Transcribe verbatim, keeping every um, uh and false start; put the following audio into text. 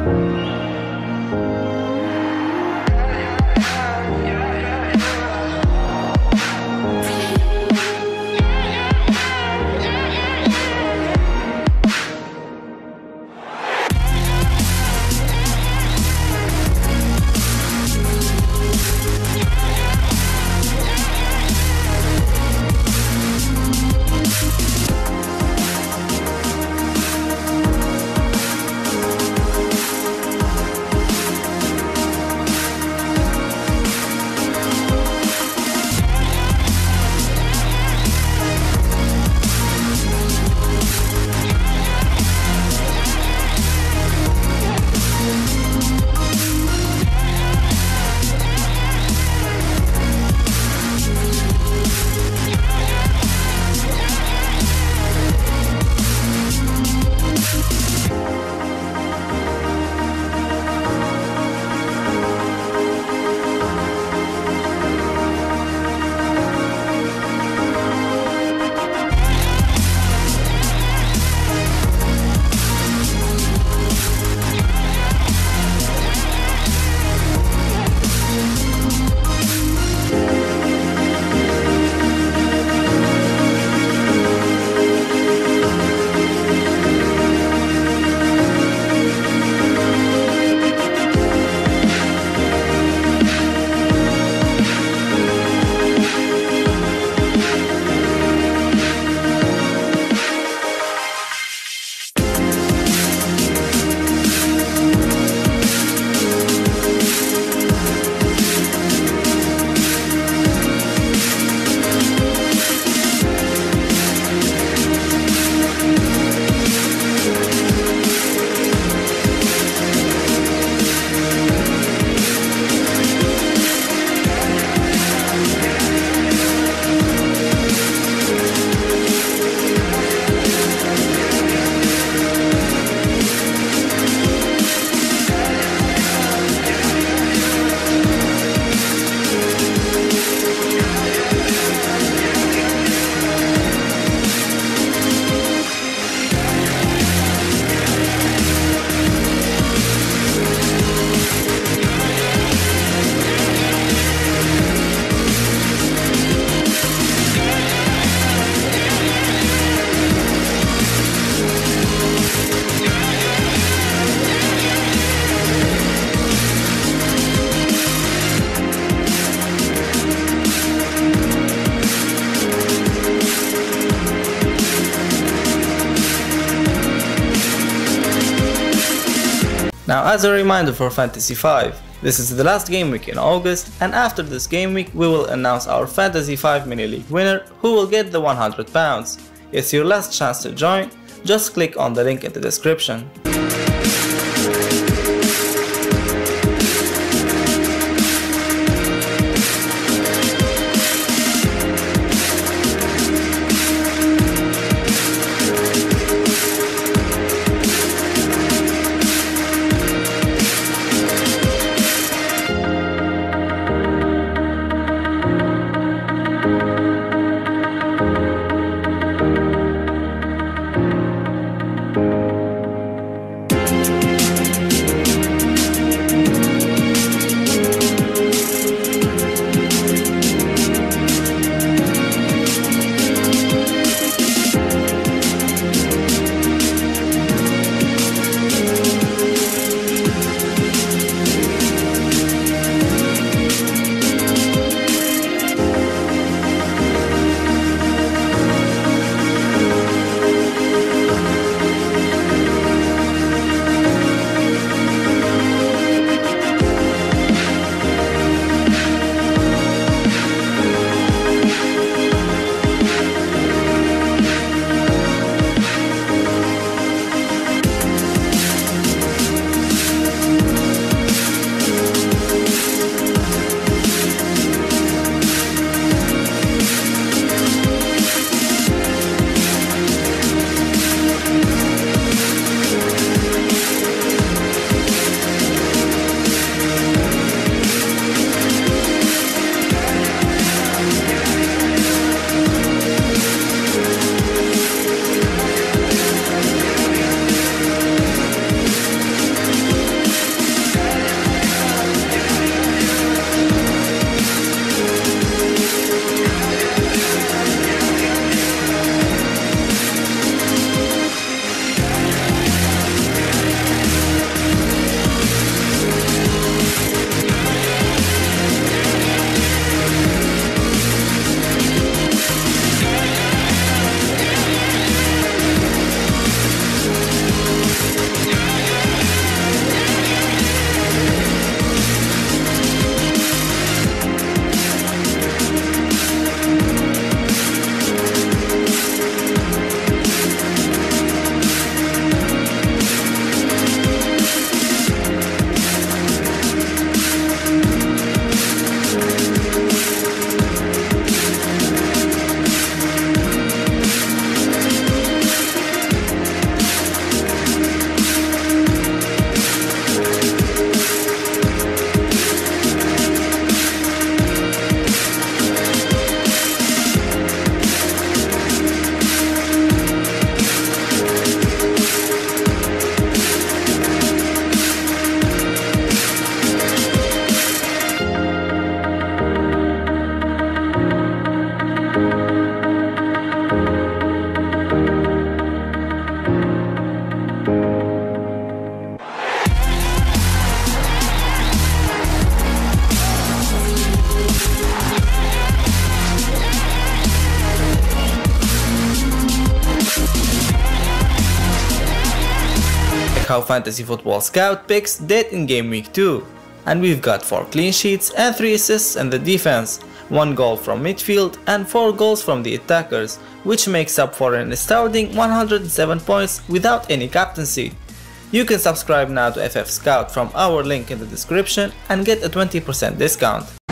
Now, as a reminder for Fantasy five, this is the last game week in August, and after this game week we will announce our Fantasy five mini league winner who will get the one hundred pounds. It's your last chance to join, just click on the link in the description. how Fantasy Football Scout picks did in Game Week two. And we've got four clean sheets and three assists in the defense, one goal from midfield and four goals from the attackers, which makes up for an astounding one hundred seven points without any captaincy. You can subscribe now to F F Scout from our link in the description and get a twenty percent discount.